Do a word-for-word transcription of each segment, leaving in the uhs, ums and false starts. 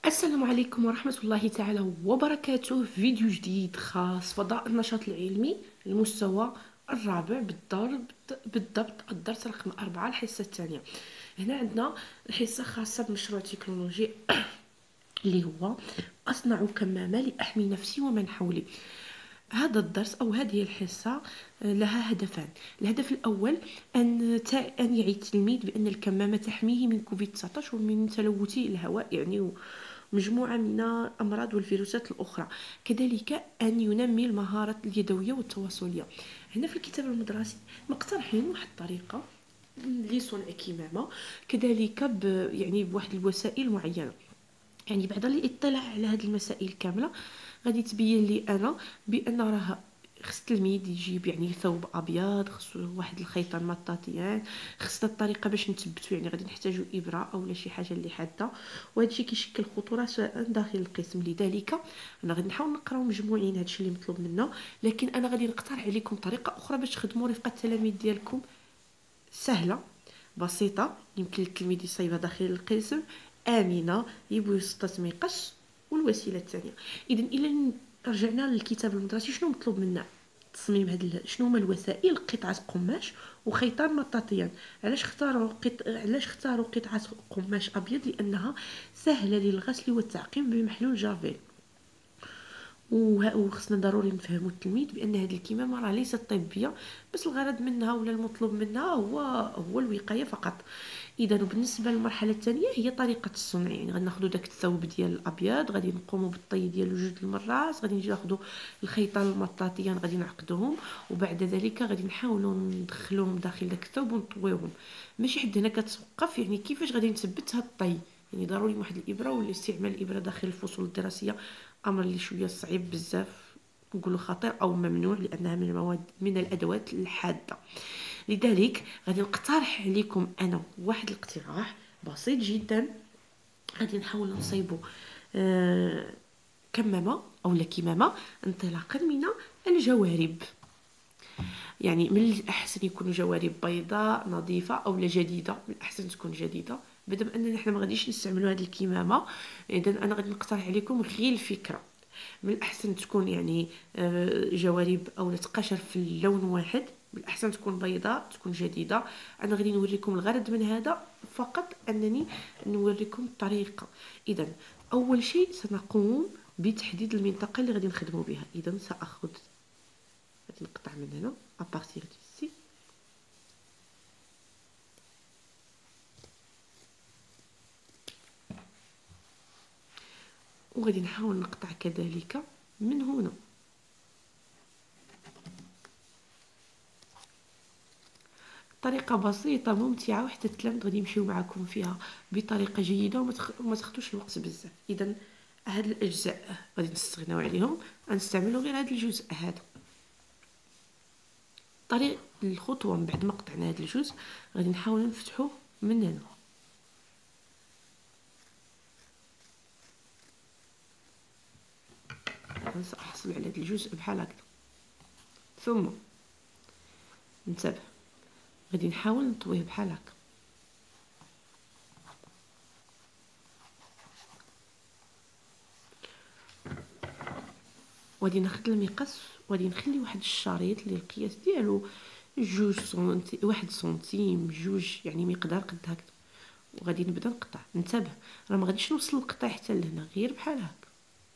السلام عليكم ورحمة الله تعالى وبركاته. فيديو جديد خاص فضاء النشاط العلمي المستوى الرابع بالضبط بالضبط الدرس رقم أربعة الحصة الثانية. هنا عندنا الحصة خاصة بمشروع تكنولوجي اللي هو أصنع كمامة لأحمي نفسي ومن حولي. هذا الدرس أو هذه الحصة لها هدفان. الهدف الأول أن أن يعي التلميذ بأن الكمامة تحميه من كوفيد تسعة عشر ومن تلوث الهواء، يعني مجموعة من الأمراض والفيروسات الأخرى. كذلك أن ينمي المهارات اليدوية والتواصلية. هنا في الكتاب المدرسي مقترحين واحد الطريقة لصنع كمامة، كذلك ب يعني بواحد الوسائل معينة. يعني بعد الاطلاع على هذه المسائل كامله غادي تبين لي انا بان راه خص التلميذ يجيب يعني ثوب ابيض، خصو واحد الخيطان مطاطيان، خصنا الطريقه باش نثبتو، يعني غادي نحتاجو ابره اولا شي حاجه اللي حاده، وهذا الشيء كيشكل خطوره داخل القسم. لذلك انا غادي نحاول نقراو مجموعين هذا الشيء اللي مطلوب منا، لكن انا غادي نقترح عليكم طريقه اخرى باش تخدموا رفقه التلاميذ ديالكم، سهله بسيطه، يمكن للتلميذ يصايبها داخل القسم، امنه، يبسط ما يقص. والوسيله الثانيه، اذا الى رجعنا للكتاب المدرسي شنو مطلوب منا؟ تصميم هاد شنو هما الوسائل؟ قطعه قماش وخيطان مطاطيان. علاش اختاروا قط... علاش اختاروا قطعه قماش ابيض؟ لانها سهله للغسل والتعقيم بمحلول جافيل. وخصنا ضروري نفهموا التلميذ بان هذه الكمامه راه ليست طبيه، بس الغرض منها ولا المطلوب منها هو هو الوقايه فقط. اذا بالنسبه للمرحله الثانيه هي طريقه الصنع، يعني غناخذوا داك الثوب ديال الابيض، غادي نقوموا بالطي ديالو جوج المرات، غادي نجي ناخذوا الخيطان المطاطيان غادي نعقدوهم، وبعد ذلك غادي نحاولوا ندخلوهم داخل داك الثوب ونطويوهم. ماشي حد هنا كتوقف، يعني كيفاش غادي نثبت هاد الطي؟ يعني ضروري واحد الابره، ولا استعمال الابره داخل الفصول الدراسيه امر اللي شويه صعيب بزاف، نقولوا خطير او ممنوع، لانها من المواد من الادوات الحاده. لذلك غادي نقترح عليكم انا واحد الاقتراح بسيط جدا. غادي نحاول نصيبوا آه كمامه او لا كمامه انطلاقا من الجوارب. يعني من الاحسن يكونوا جوارب بيضاء نظيفه او لا جديده، من الاحسن تكون جديده، بدل اننا احنا ما غاديش نستعملوا هذه الكمامه. اذا انا غادي نقترح عليكم غير الفكره. من الاحسن تكون يعني جوارب او تقاشر في اللون واحد، من الاحسن تكون بيضاء، تكون جديده. انا غادي نوريكم الغرض من هذا فقط انني نوريكم الطريقه. اذا اول شيء سنقوم بتحديد المنطقه اللي غادي نخدموا بها. اذا ساخذ غادي نقطع من هنا ابارتيغ ديسي، وغادي نحاول نقطع كذلك من هنا. طريقه بسيطه ممتعه، وحتى التلاميذ غادي يمشيو معكم فيها بطريقه جيده وما تاخذوش الوقت بزاف. اذا هاد الاجزاء غادي نستغناو عليهم، غنستعملوا غير هذا الجزء هذا. طريق الخطوه من بعد ما قطعنا هذا الجزء غادي نحاول نفتحوه من هنا. سأحصل على هذا الجزء بحال هكذا، ثم انتبه غادي نحاول نطويه بحال هكا. وغادي ناخذ المقص وغادي نخلي واحد الشريط اللي القياس ديالو جوج سنتي واحد سنتيم جوج، يعني مقدار قد هكذا، وغادي نبدا نقطع. انتبه راه ما غاديش نوصل القطع حتى لهنا، غير بحال هكا.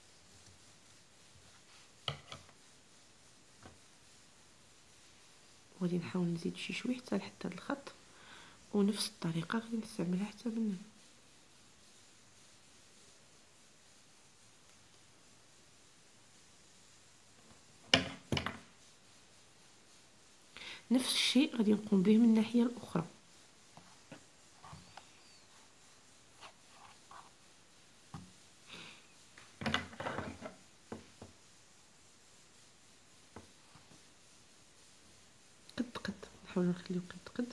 وغادي نحاول نزيد شي شويه حتى لحد هذا الخط، ونفس الطريقه غادي نستعملها حتى من هنا. نفس الشيء غادي نقوم به من الناحيه الاخرى. قد قد نحاول نخليو قد قد.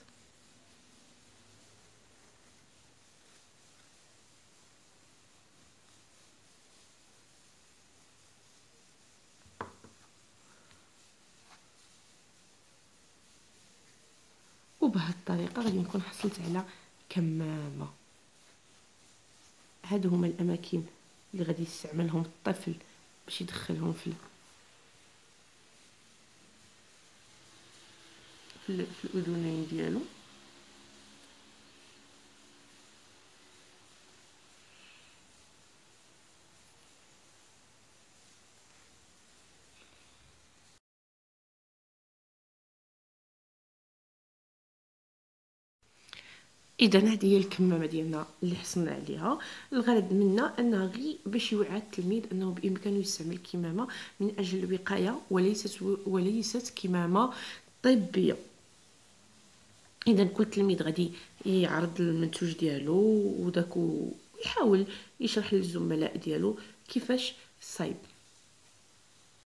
وبهذه الطريقه غادي نكون حصلت على كمامه. هادو هما الاماكن اللي غادي يستعملهم الطفل باش يدخلهم في في في الاذنين ديالو. اذا هذه هي الكمامه ديالنا اللي حصلنا عليها. الغرض منها انها غير باش يوعى التلميذ انه بامكانه يستعمل الكمامه من اجل الوقايه وليست وليست كمامه طبيه. اذا كل تلميذ غادي يعرض المنتوج ديالو وداك ويحاول يشرح للزملاء ديالو كيفاش صايب.